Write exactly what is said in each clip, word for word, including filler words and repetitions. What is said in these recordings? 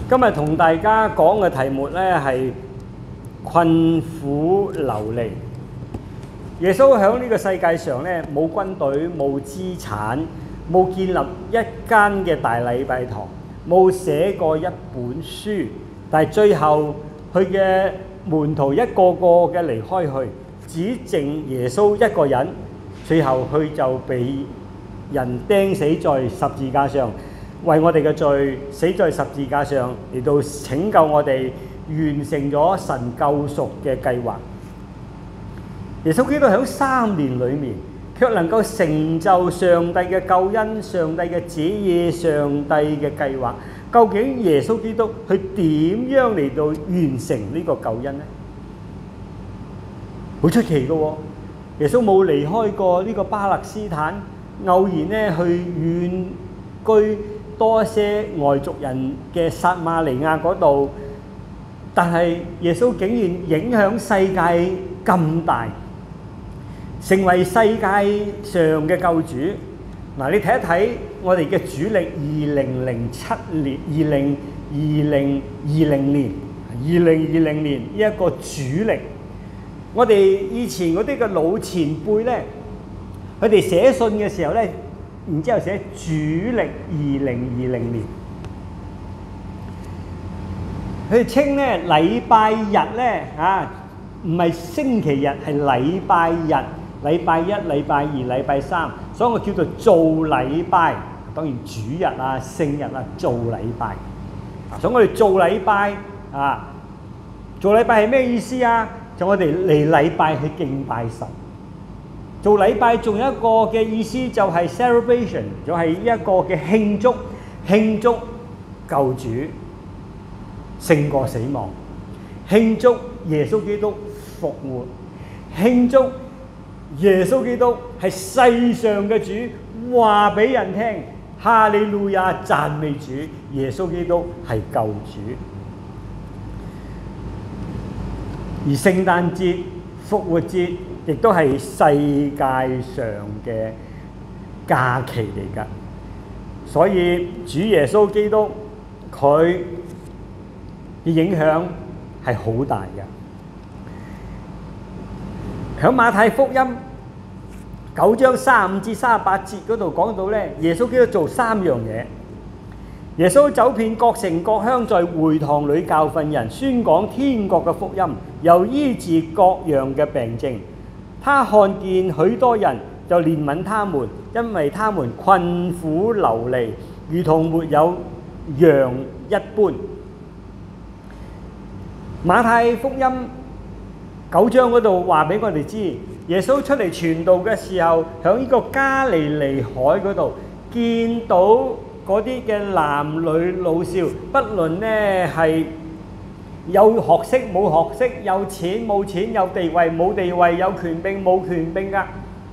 今日同大家講嘅題目咧係困苦流離。耶穌喺呢個世界上咧冇軍隊、冇資產、冇建立一間嘅大禮拜堂，冇寫過一本書，但係最後佢嘅門徒一個個嘅離開去，只剩耶穌一個人，最後佢就被人釘死在十字架上，為我哋嘅罪死在十字架上，嚟到拯救我哋，完成咗神救贖嘅計劃。耶穌基督喺三年裏面，卻能夠成就上帝嘅救恩、上帝嘅旨意、上帝嘅計劃。究竟耶穌基督佢點樣嚟到完成呢個救恩呢？好出奇嘅喎！耶穌冇離開過呢個巴勒斯坦，偶然咧去遠居多些外族人嘅撒瑪利亞嗰度，但係耶穌竟然影響世界咁大，成為世界上嘅救主。嗱，你睇一睇我哋嘅主力，二零零七年、二零二零二零年、二零二零年呢一個主力。我哋以前嗰啲嘅老前輩咧，佢哋寫信嘅時候咧，然之後寫主力二零二零年，佢哋稱咧禮拜日咧啊，唔係星期日，係禮拜日。禮拜一、禮拜二、禮拜三，所以我叫做做禮拜。當然主日啊、聖日啊，做禮拜。所以我哋做禮拜啊，做禮拜係咩意思啊？就我哋嚟禮拜去敬拜神。做禮拜仲有一個嘅意思就係 celebration， 就係一個嘅慶祝，慶祝救主勝過死亡，慶祝耶穌基督復活，慶祝耶穌基督係世上嘅主，話俾人聽，哈利路亞，讚美主，耶穌基督係救主。而聖誕節、復活節亦都係世界上嘅假期嚟㗎，所以主耶穌基督佢嘅影響係好大嘅。喺馬太福音九章三十五至三十八節嗰度講到咧，耶穌基督做三樣嘢。耶穌走遍各城各鄉，在會堂裏教訓人，宣講天國嘅福音，又醫治各樣嘅病症。他看見許多人，就憐憫他們，因為他們困苦流離，如同沒有羊一般。馬太福音九章嗰度話俾我哋知，耶穌出嚟傳道嘅時候，喺呢個加利利海嗰度見到嗰啲嘅男女老少，不論咧係有學識冇學識，有錢冇錢，有地位冇地位，有權柄冇權柄㗎，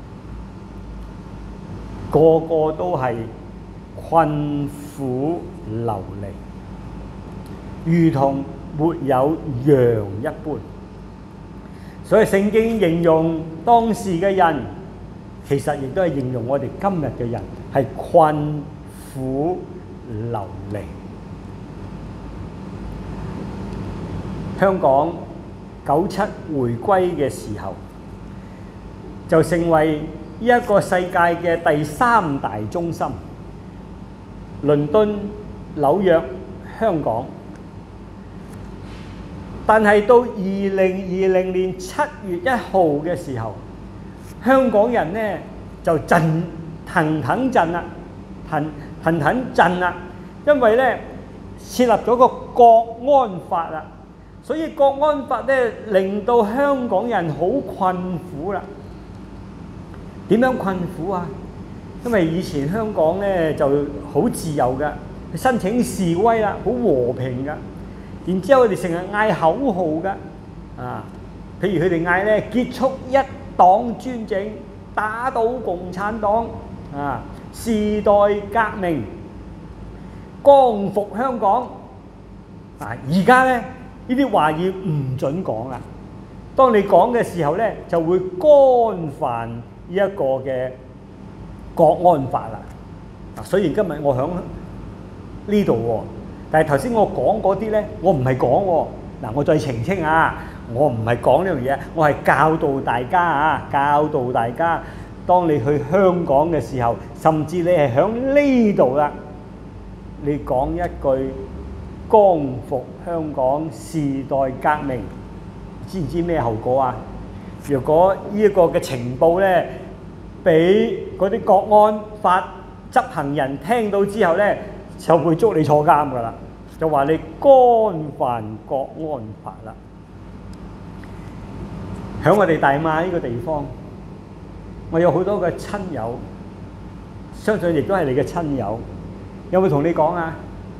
個個都係困苦流離，如同沒有羊一般。所以聖經形容當時嘅人，其實亦都係形容我哋今日嘅人係困苦流離。香港九七回歸嘅時候，就成為一個世界嘅第三大中心，倫敦、紐約、香港。但係到二零二零年七月一號嘅時候，香港人呢就震騰騰震啦，騰騰騰震啦，因為呢設立咗個國安法啦，所以國安法呢令到香港人好困苦啦。點樣困苦啊？因為以前香港呢就好自由㗎，申請示威啦，好和平㗎。然之後，佢哋成日嗌口號㗎，啊，譬如佢哋嗌咧結束一黨專政，打倒共產黨，啊，時代革命，光復香港。啊，而家咧呢啲話語唔準講啦。當你講嘅時候咧，就會干犯呢一個嘅國安法啦。啊，雖然今日我響呢度喎。 但係頭先我講嗰啲咧，我唔係講喎。嗱，我再澄清啊，我唔係講呢樣嘢，我係教導大家啊，教導大家。當你去香港嘅時候，甚至你係響呢度啦，你講一句光復香港時代革命，知唔知咩後果啊？如果呢一個嘅情報咧，俾嗰啲國安法執行人聽到之後咧，就會捉你坐監噶啦，就話你干犯國安法啦。喺我哋大馬呢個地方，我有好多嘅親友，相信亦都係你嘅親友，有冇同你講啊？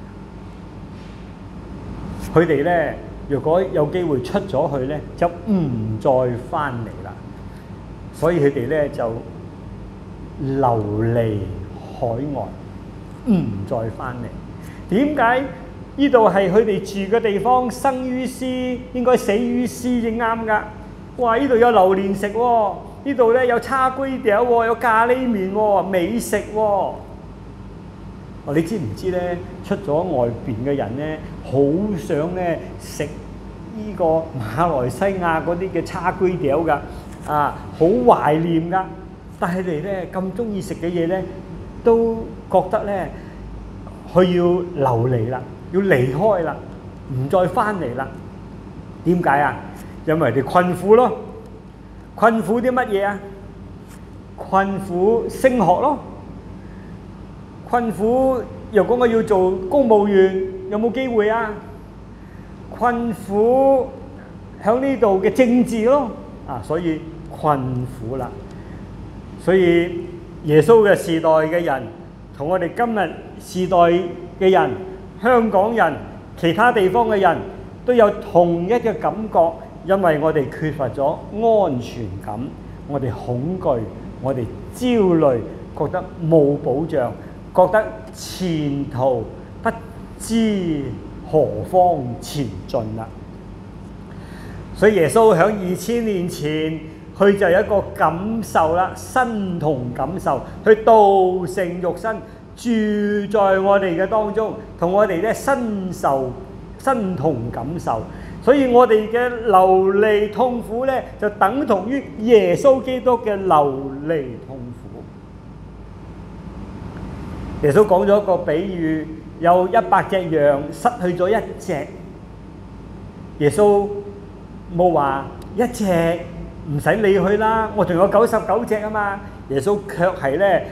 佢哋咧，如果有機會出咗去咧，就唔再翻嚟啦。所以佢哋咧就流離海外，唔再翻嚟。點解？呢度係佢哋住嘅地方，生於斯，應該死於斯先啱㗎。哇！呢度有榴蓮食喎，呢度咧有叉龜條喎，有咖喱麵喎，美食喎。哦，你知唔知咧？出咗外邊嘅人咧，好想咧食呢個馬來西亞嗰啲嘅叉龜條㗎，啊，好懷念㗎。但係你咧咁中意食嘅嘢咧，都覺得咧佢要流離啦，要離開啦，唔再翻嚟啦。點解啊？因為佢哋困苦咯，困苦啲乜嘢啊？困苦升學咯，困苦若果我要做公務員，有冇機會啊？困苦喺呢度嘅政治咯，啊，所以困苦啦。所以耶穌嘅時代嘅人，同我哋今日時代嘅人，香港人、其他地方嘅人都有同一嘅感覺。因為我哋缺乏咗安全感，我哋恐懼，我哋焦慮，覺得冇保障，覺得前途不知何方前進啦。所以耶穌喺二千年前，佢就有一個感受啦，身同感受，佢道成肉身，住在我哋嘅當中，同我哋咧身受身同感受。所以我哋嘅流離痛苦咧，就等同於耶穌基督嘅流離痛苦。耶穌講咗一個比喻，有一百隻羊失去咗一隻，耶穌冇話一隻唔使理佢啦，我仲有九十九隻啊嘛。耶穌卻係咧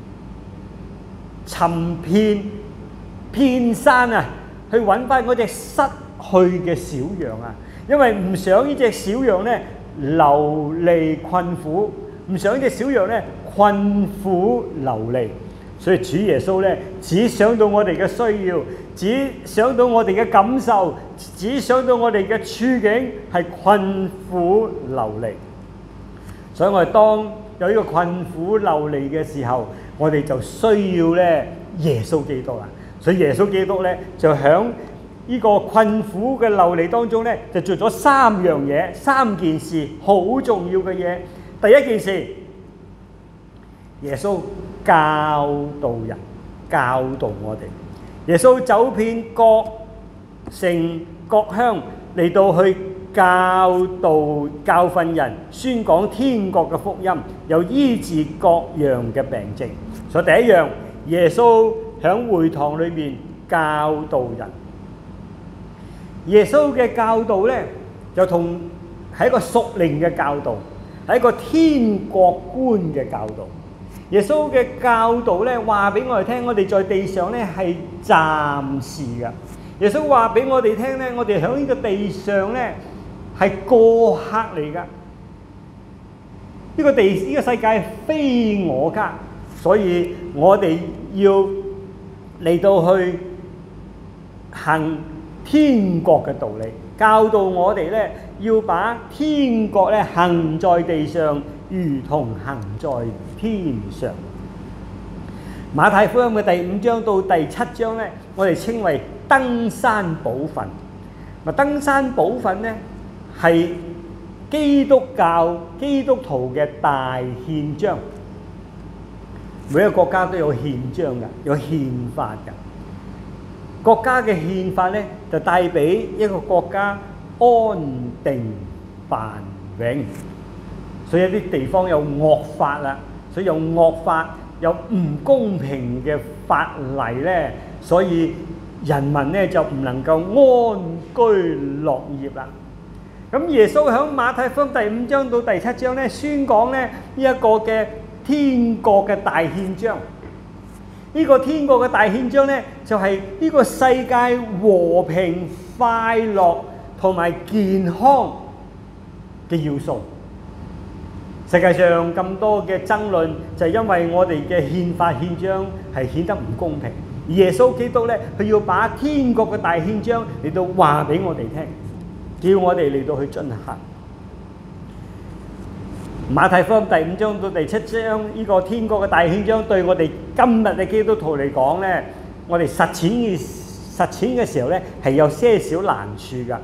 尋遍遍山啊，去揾翻嗰隻失去嘅小羊啊，因為唔想呢隻小羊咧流離困苦，唔想呢隻小羊咧困苦流離，所以主耶穌咧只想到我哋嘅需要，只想到我哋嘅感受，只想到我哋嘅處境係困苦流離。所以我哋當有呢個困苦流離嘅時候，我哋就需要咧耶穌基督啦。所以耶穌基督咧就響呢個困苦嘅流離當中咧，就做咗三樣嘢，三件事好重要嘅嘢。第一件事，耶穌教導人，教導我哋。耶穌走遍各城各鄉，嚟到去教導教訓人，宣講天國嘅福音，又醫治各樣嘅病症。所以第一樣，耶穌喺會堂裏面教導人。耶穌嘅教導咧，就同係一個屬靈嘅教導，係一個天國觀嘅教導。耶穌嘅教導咧，話俾我哋聽，我哋在地上咧係暫時嘅。耶穌話俾我哋聽咧，我哋喺呢個地上咧係過客嚟噶。呢個地呢個世界非我家，所以我哋要嚟到去行天國嘅道理，教導我哋咧要把天國咧行在地上，如同行在天上。馬太福音嘅第五章到第七章咧，我哋稱為登山寶訓。嗱，登山寶訓咧係基督教基督徒嘅大憲章。每一個國家都有憲章嘅，有憲法嘅。 國家嘅憲法咧就帶俾一個國家安定繁榮。所以有啲地方有惡法啦，所以有惡法，有唔公平嘅法例咧，所以人民咧就唔能夠安居樂業啦。咁耶穌喺馬太福音第五章到第七章咧，宣講咧呢一個嘅天國嘅大憲章。呢個天國嘅大憲章咧，就係呢個世界和平、快樂同埋健康嘅要素。世界上咁多嘅爭論，就係因為我哋嘅憲法憲章係顯得唔公平。而耶穌基督咧，佢要把天國嘅大憲章嚟到話俾我哋聽，叫我哋嚟到去進行。馬太福音第五章到第七章，呢個天國嘅大憲章對我哋今日嘅基督徒嚟講咧，我哋實踐嘅實踐嘅時候咧，係有些少難處㗎。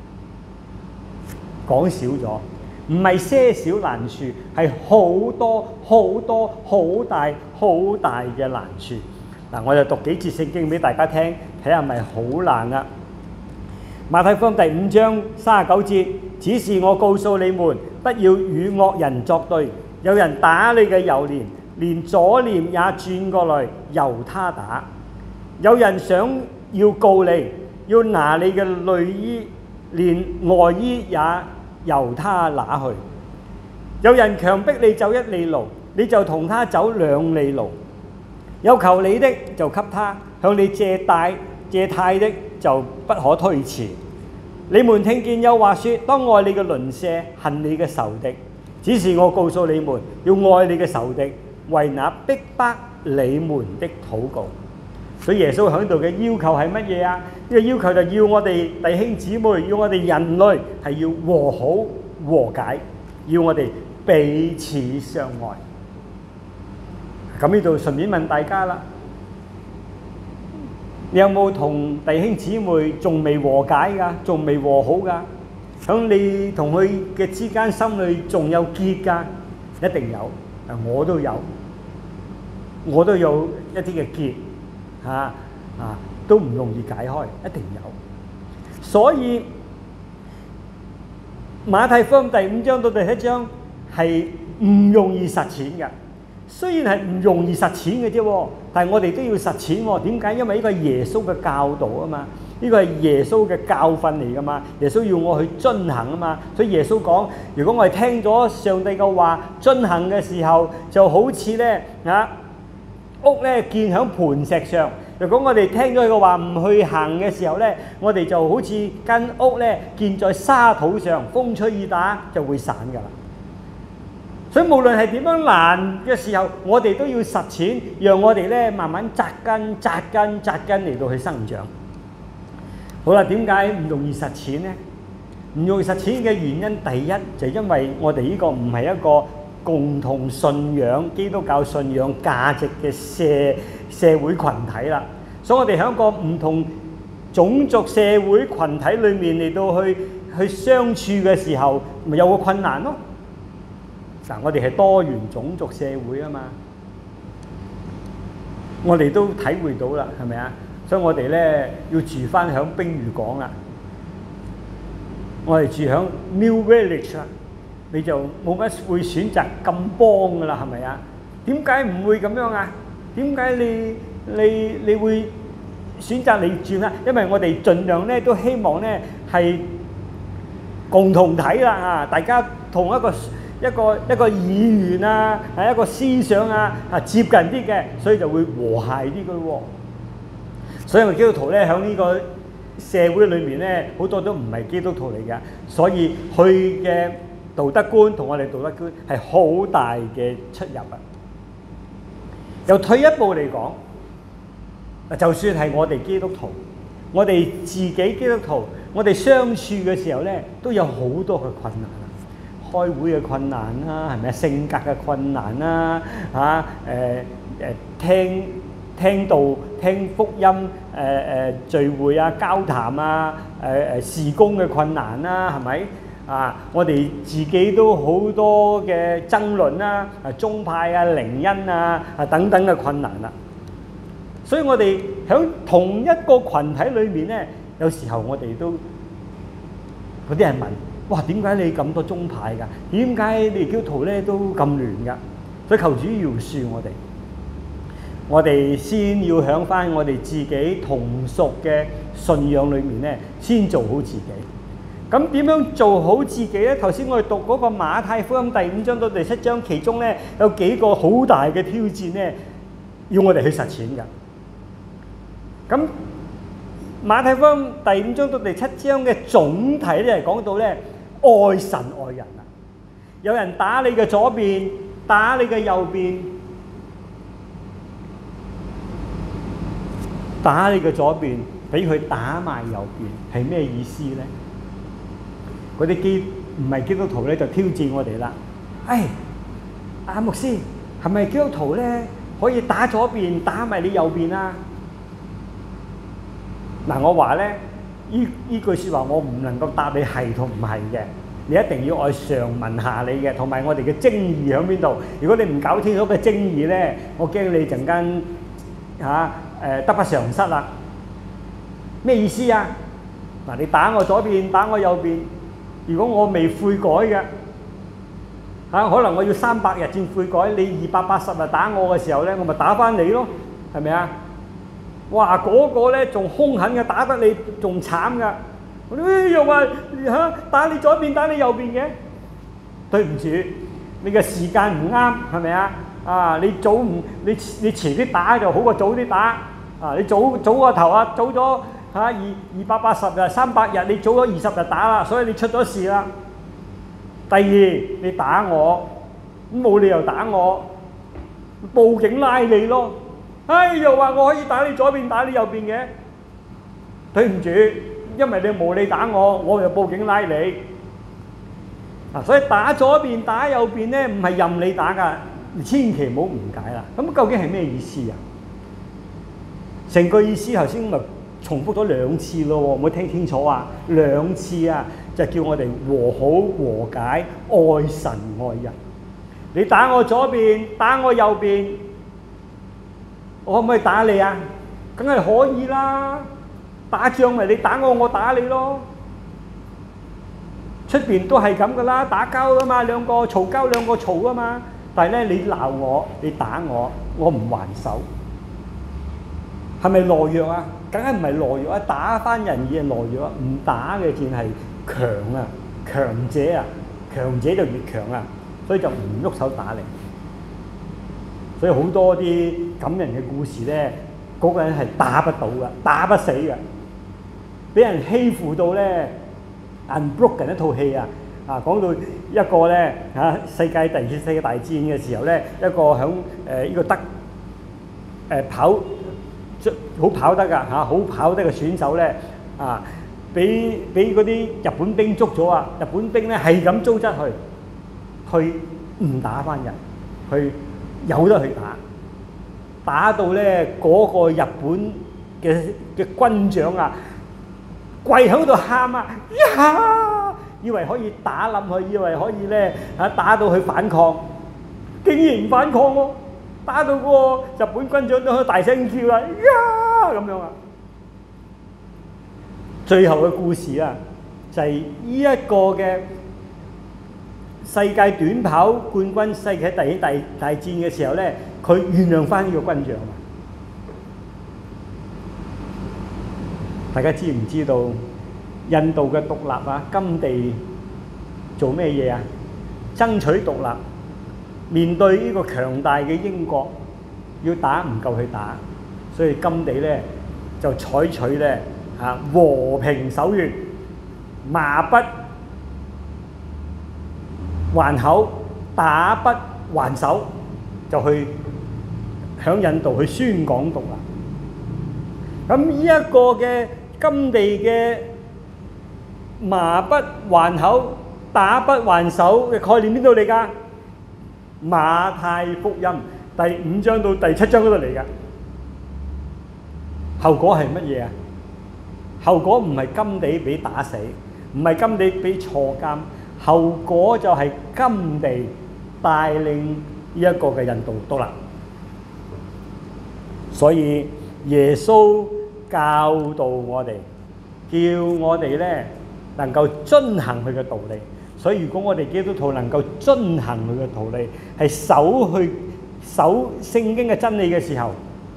講少咗。唔係些少難處，係好多好多好大好大嘅難處。嗱，我就讀幾節聖經俾大家聽，睇下係咪好難啊？馬太福音第五章三十九節，只是我告訴你們，不要與惡人作對。有人打你嘅右臉，連左臉也轉過來由他打。有人想要告你，要拿你嘅內衣，連外衣也由他拿去。有人強迫你走一里路，你就同他走兩里路。有求你的就給他，向你借貸借貸的就不可推辭。你們聽見有話說，當愛你嘅鄰舍，恨你嘅仇敵。只是我告訴你們，要愛你嘅仇敵，為那逼迫你們的禱告。所以耶穌喺度嘅要求係乜嘢啊？呢個要求就要我哋弟兄姊妹，要我哋人類係要和好和解，要我哋彼此相愛。咁呢度順便問大家啦，你有冇同弟兄姊妹仲未和解㗎？仲未和好㗎？響你同佢嘅之間心裏仲有結㗎？一定有，我都有，我都有一啲嘅結。嚇啊，都唔容易解開，一定有。所以馬太福音第五章到第七章係唔容易實踐嘅。雖然係唔容易實踐嘅啫，但係我哋都要實踐喎。點解？因為呢個係耶穌嘅教導啊嘛，呢個係耶穌嘅教訓嚟噶嘛。耶穌要我去遵行啊嘛。所以耶穌講：如果我哋聽咗上帝嘅話，遵行嘅時候，就好似咧啊〜屋咧建喺磐石上，如果我哋聽咗佢嘅話唔去行嘅時候咧，我哋就好似間屋咧建在沙土上，風吹雨打就會散㗎啦。所以無論係點樣難嘅時候，我哋都要實踐，讓我哋咧慢慢扎根、扎根、扎根嚟到去生長。好啦，點解唔容易實踐咧？唔容易實踐嘅原因，第一就係因為我哋呢個唔係一個共同信仰基督教信仰價值嘅社社會群體啦，所以我哋喺一個唔同種族社會群體裏面嚟到去去相處嘅時候，咪有個困難咯。嗱，我哋係多元種族社會啊嘛，我哋都體會到啦，係咪啊？所以我哋咧要住翻響冰嶼港啦，我哋住響 New Village 啦。你就冇乜會選擇咁幫噶啦，係咪啊？點解唔會咁樣啊？點解你你你會選擇你轉啊？因為我哋盡量咧都希望咧係共同體啦啊！大家同一個一個一個語言啊，係一個思想啊啊接近啲嘅，所以就會和諧啲嘅咯喎。所以我基督徒咧喺呢個社會裏面咧，好多都唔係基督徒嚟嘅，所以佢嘅道德觀同我哋道德觀係好大嘅出入啊！又退一步嚟講，就算係我哋基督徒，我哋自己基督徒，我哋相處嘅時候咧，都有好多嘅困難啊！開會嘅困難啦，係咪啊？性格嘅困難啦，嚇誒誒聽聽道、聽福音、誒誒聚會啊、交談啊、誒誒事工嘅困難啦，係咪？啊！我哋自己都好多嘅爭論啦，啊宗派啊、靈恩啊啊等等嘅困難啦。 所以我哋喺同一個群體裏面咧，有時候我哋都嗰啲人問：哇，點解你咁多宗派㗎？點解你基督徒咧都咁亂㗎？所以求主饒恕我哋。我哋先要響翻我哋自己同屬嘅信仰裏面咧，先做好自己。咁點樣做好自己咧？頭先我哋讀嗰個馬太福音第五章到第七章，其中咧有幾個好大嘅挑戰咧，要我哋去實踐㗎。咁馬太福音第五章到第七章嘅總體咧係講到咧愛神愛人啊！有人打你嘅左邊，打你嘅右邊。打你嘅左邊，俾佢打埋右邊，係咩意思咧？嗰啲基唔係基督徒咧，就挑戰我哋啦。誒，阿牧師，係咪基督徒咧可以打左邊，打埋你右邊啊？嗱，我話咧，依依句説話我唔能夠答你係同唔係嘅，你一定要按上文下理嘅，同埋我哋嘅爭議喺邊度？如果你唔搞清楚嘅爭議咧，我驚你陣間嚇。誒得不償失啦！咩意思啊？嗱，你打我左邊，打我右邊。如果我未悔改嘅嚇，可能我要三百日先悔改。你二百八十日打我嘅時候咧，我咪打翻你咯，係咪啊？哇！嗰個咧仲兇狠嘅，打得你仲慘噶。誒又話嚇打你左邊，打你右邊嘅。對唔住，你嘅時間唔啱，係咪啊？啊！你早唔你你遲啲打就好過早啲打啊！你早早個頭啊，早咗嚇二二百八十日、三百日，你早咗二十日打啦，所以你出咗事啦。第二，你打我，咁冇理由打我，報警拉你咯。唉，又話我可以打你左邊，打你右邊嘅。對唔住，因為你無理打我，我就報警拉你。啊，所以打左邊打右邊咧，唔係任你打㗎。千祈唔好誤解啦！咁究竟係咩意思啊？成個意思頭先咪重複咗兩次咯，冇聽清楚啊？兩次啊，就叫我哋和好和解，愛神愛人。你打我左邊，打我右邊，我可唔可以打你啊？梗係可以啦！打仗咪你打我，我打你咯。出邊都係咁噶啦，打交噶嘛，兩個嘈交，兩個嘈啊嘛。但係咧，你鬧我，你打我，我唔還手，係咪懦弱啊？梗係唔係懦弱啊！打翻人嘅懦弱啊！唔打嘅先係強啊，強者啊，強者就越強啊，所以就唔喐手打你。所以好多啲感人嘅故事咧，嗰個人係打不到嘅，打不死嘅，俾人欺負到咧 ，Unbroken 一套戲啊！啊，講到一個咧嚇世界第二次世界大戰嘅時候咧，一個響誒呢個德誒跑好跑得㗎嚇，好跑得嘅選手咧啊，俾俾嗰啲日本兵捉咗啊！日本兵咧係咁糟質佢，去唔打翻人，去由得佢打，打到咧嗰個日本嘅嘅軍長啊，跪喺度喊啊！呀！以為可以打冧佢，以為可以咧嚇打到佢反抗，竟然唔反抗喎！打到個日本軍長都喺度大聲叫啦，呀咁樣啊！最後嘅故事啊，就係呢一個嘅世界短跑冠軍、世界第一大大戰嘅時候咧，佢原諒翻呢個軍長啊！大家知唔知道？印度嘅獨立啊，甘地做咩嘢啊？爭取獨立，面對呢個強大嘅英國，要打唔夠佢打，所以甘地咧就採取咧嚇和平手段，罵不還口，打不還手，就去響印度去宣講獨立。咁呢一個嘅甘地嘅罵不還口，打不還手嘅概念邊度嚟㗎？馬太福音第五章到第七章嗰度嚟㗎。後果係乜嘢啊？後果唔係甘地俾打死，唔係甘地俾坐監，後果就係甘地帶領呢一個嘅印度獨立。所以耶穌教導我哋，叫我哋咧能夠遵行佢嘅道理。所以如果我哋基督徒能夠遵行佢嘅道理，係守去守聖經嘅真理嘅時候，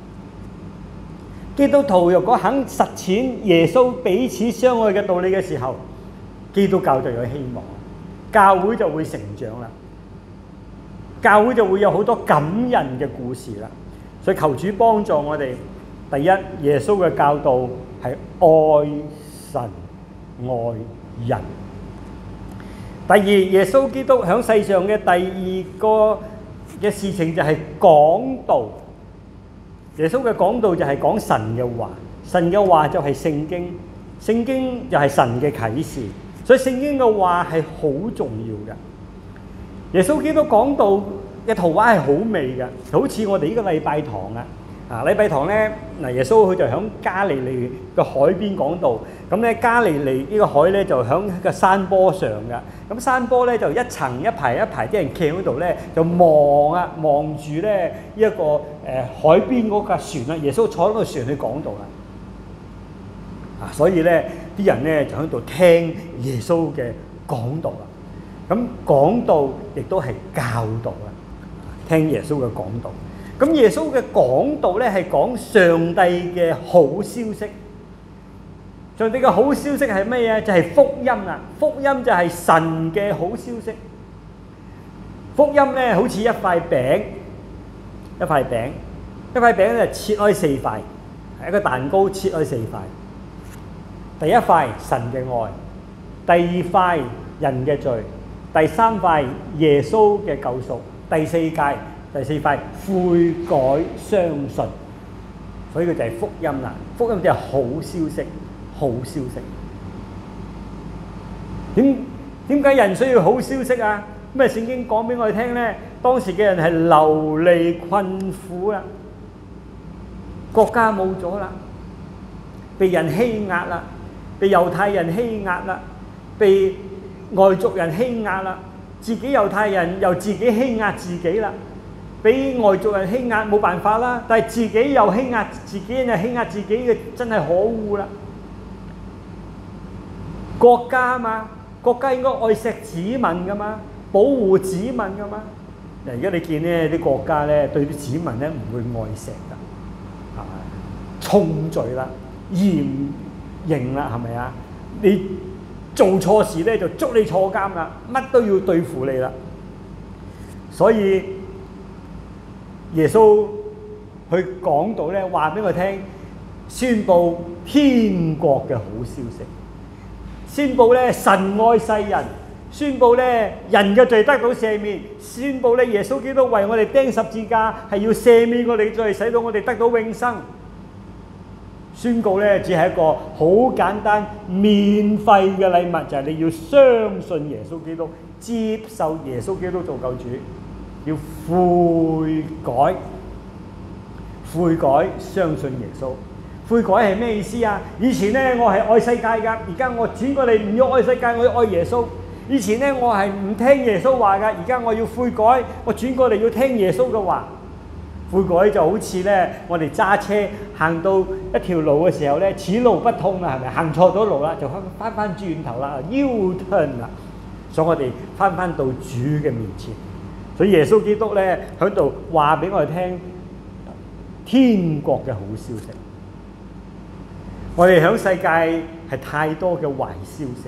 基督徒若果肯實踐耶穌彼此相愛嘅道理嘅時候，基督教就有希望，教會就會成長啦，教會就會有好多感人嘅故事啦。所以求主幫助我哋。第一，耶穌嘅教導係愛神愛人。第二，耶穌基督喺世上嘅第二個嘅事情就係講道。耶穌嘅講道就係講神嘅話，神嘅話就係聖經，聖經就係神嘅啟示。所以聖經嘅話係好重要嘅。耶穌基督講道嘅圖畫係好美嘅，好似我哋呢個禮拜堂啊。啊！禮拜堂咧，嗱，耶穌佢就喺加利利嘅海邊講道。咁咧，加利利呢個海咧就喺個山坡上嘅。咁山坡咧就一層一排一排啲人企喺度咧，就望啊望住咧呢一個誒海邊嗰架船啦。耶穌坐喺個船去講道啦。啊，所以咧啲人咧就喺度聽耶穌嘅講道啦。咁講道亦都係教導啦，聽耶穌嘅講道。咁耶穌嘅講道咧係講上帝嘅好消息。上帝嘅好消息係咩嘢？就係福音啊！福音就係神嘅好消息。福音咧好似一塊餅，一塊餅，一塊餅咧切開四塊，係一個蛋糕切開四塊。第一塊神嘅愛，第二塊人嘅罪，第三塊耶穌嘅救贖，第四塊。第四塊悔改相信，所以佢就係福音啦。福音就係好消息，好消息。點點解人需要好消息啊？咁啊，聖經講俾我哋聽咧，當時嘅人係流離困苦啦，國家冇咗啦，被人欺壓啦，被猶太人欺壓啦，被外族人欺壓啦，自己猶太人又自己欺壓自己啦。俾外族人欺壓冇辦法啦，但係自己又欺壓自己，又欺壓自己嘅，真係可惡啦！國家嘛，國家應該愛惜子民噶嘛，保護子民噶嘛。而家你見咧啲國家咧對啲子民咧唔會愛惜噶，係咪？重罪啦，嚴刑啦，係咪啊？你做錯事咧就捉你坐監啦，乜都要對付你啦。所以耶穌去講道咧，話俾我聽，宣佈天國嘅好消息，宣佈咧神愛世人，宣佈咧人嘅罪得到赦免，宣佈咧耶穌基督為我哋釘十字架，係要赦免我哋嘅罪，使到我哋得到永生。宣告咧只係一個好簡單免費嘅禮物，就係、是、你要相信耶穌基督，接受耶穌基督做救主。要悔改，悔改，相信耶穌。悔改係咩意思啊？以前咧我係愛世界㗎，而家我轉過嚟唔要愛世界，我要愛耶穌。以前咧我係唔聽耶穌話㗎，而家我要悔改，我轉過嚟要聽耶穌嘅話。悔改就好似咧我哋揸車行到一條路嘅時候咧，此路不通啦，係咪？行錯咗路啦，就翻翻翻轉頭啦 ，U turn 啦。所以我哋翻翻到主嘅面前。所以耶穌基督咧喺度話俾我哋聽天國嘅好消息。我哋喺世界係太多嘅壞消息，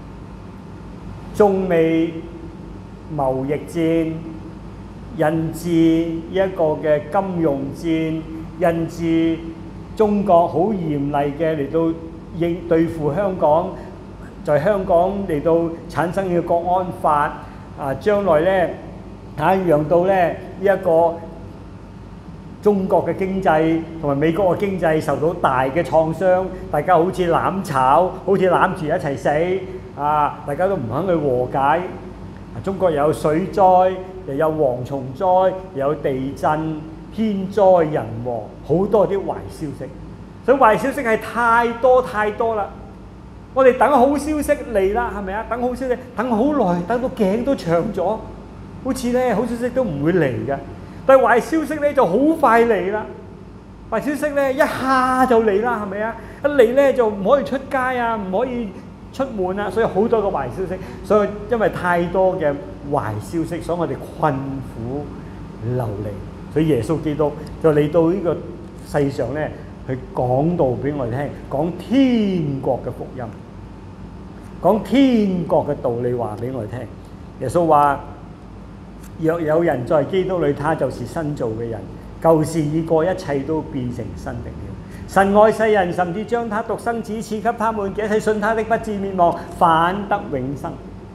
中美貿易戰引致一個嘅金融戰，引致中國好嚴厲嘅嚟到應對付香港，在香港嚟到產生嘅國安法啊，將來咧。睇讓到咧呢一個中國嘅經濟同埋美國嘅經濟受到大嘅創傷，大家好似攬炒，好似攬住一齊死啊！大家都唔肯去和解。中國又有水災，又有蝗蟲災，又有地震、天災人禍，好多啲壞消息。所以壞消息係太多太多啦。我哋等好消息嚟啦，係咪啊？等好消息，等好耐，等到頸都長咗。好似咧好消息都唔會嚟嘅，但係壞消息咧就好快嚟啦。 壞消息咧一下就嚟啦，係咪啊？一嚟咧就唔可以出街啊，唔可以出門啊，所以好多個壞消息。所以因為太多嘅壞消息，所以我哋困苦流離。所以耶穌基督就嚟到呢個世上咧，去講道俾我哋聽，講天國嘅福音，講天國嘅道理話俾我哋聽。耶穌話：若有人在基督裏，他就是新造嘅人。舊事已過，一切都變成新的了。神愛世人，甚至將他獨生子賜給他們，這些信他的不至滅亡，反得永生。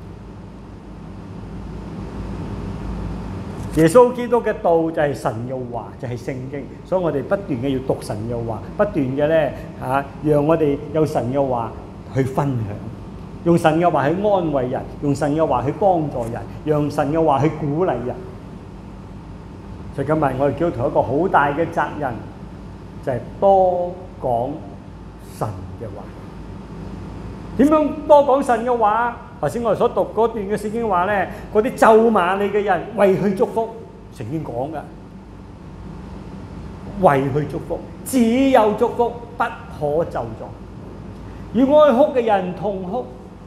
耶穌基督嘅道就係神嘅話，就係聖經，所以我哋不斷嘅要讀神嘅話，不斷嘅咧嚇，讓我哋有神嘅話去分享，用神嘅話去安慰人，用神嘅話去幫助人，用神嘅話去鼓勵人。所以今日我哋基督徒一個好大嘅責任，就係多講神嘅話。點樣多講神嘅話？頭先我哋所讀嗰段嘅聖經話咧，嗰啲咒罵你嘅人為佢祝福，聖經講㗎，為佢祝福，只有祝福，不可咒詛。與哀哭嘅人同哭。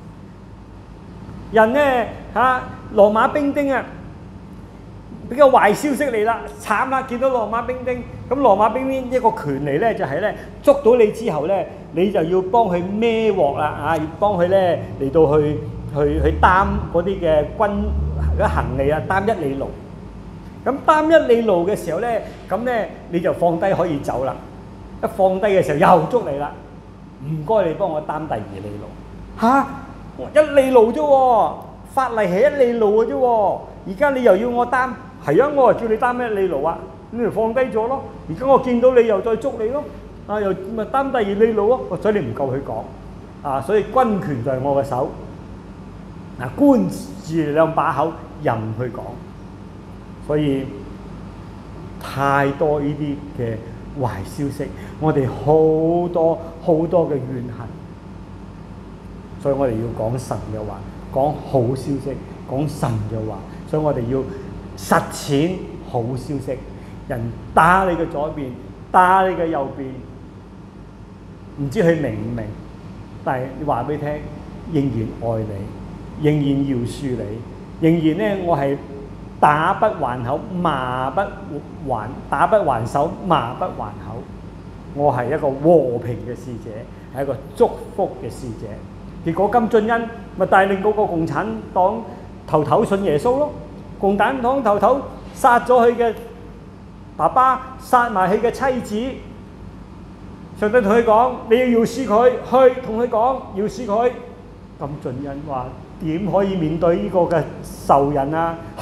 人咧嚇，羅馬兵丁啊！比較壞消息嚟啦，慘啦！見到羅馬兵丁，咁羅馬兵丁一個權利咧，就係咧捉到你之後咧，你就要幫佢孭鑊啦啊！要幫佢咧嚟到去去去擔嗰啲嘅軍嘅行李啊，擔一里路。咁擔一里路嘅時候咧，咁咧你就放低可以走啦。一放低嘅時候又捉你啦，唔該你幫我擔第二里路。嚇，一里路啫喎，法例係一里路嘅啫喎，而家你又要我擔？係啊，我係叫你擔咩里路啊？你咪放低咗咯。而家我見到你又再捉你咯，啊又咪擔第二里路咯。所以你唔夠佢講啊，所以軍權在我嘅手。嗱，官字兩把口任佢講，所以太多呢啲嘅壞消息，我哋好多好多嘅怨恨，所以我哋要講神嘅話，講好消息，講神嘅話，所以我哋要實踐好消息。人打你嘅左邊，打你嘅右邊，唔知佢明唔明？但係你話俾佢聽，仍然愛你，仍然饒恕你，仍然咧我係打不還口，罵不還打不還手，罵不還口。我係一個和平嘅使者，係一個祝福嘅使者。結果金正恩咪帶領嗰個共產黨頭頭信耶穌咯。共產黨頭頭殺咗佢嘅爸爸，殺埋佢嘅妻子。上帝同佢講：你要饒恕佢，去同佢講饒恕佢。金正恩話：點可以面對呢個嘅仇人啊？去，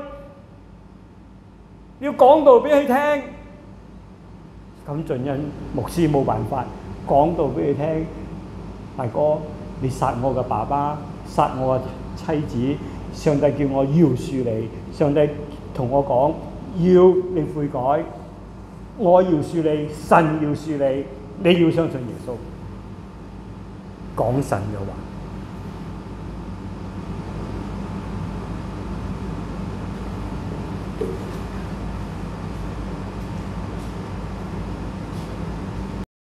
要講道俾佢聽。金正恩牧師冇辦法講道俾佢聽。大哥，你殺我嘅爸爸，殺我嘅妻子。上帝叫我饒恕你，上帝同我講要你悔改，我饒恕你，神饒恕你，你要相信耶穌，講神嘅話。